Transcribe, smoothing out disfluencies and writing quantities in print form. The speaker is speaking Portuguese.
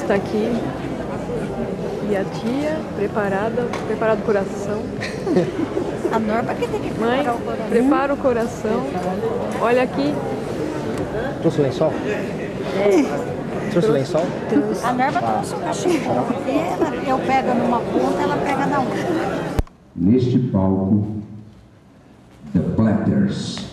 está aqui. E a tia, preparado o coração. A Norma que tem que preparar Mãe, o coração. prepara o coração. Olha aqui. Trouxe o lençol? Trouxe o lençol? A Norma trouxe um cachimbo. Eu pego numa ponta, ela pega na outra. Neste palco, The Platters.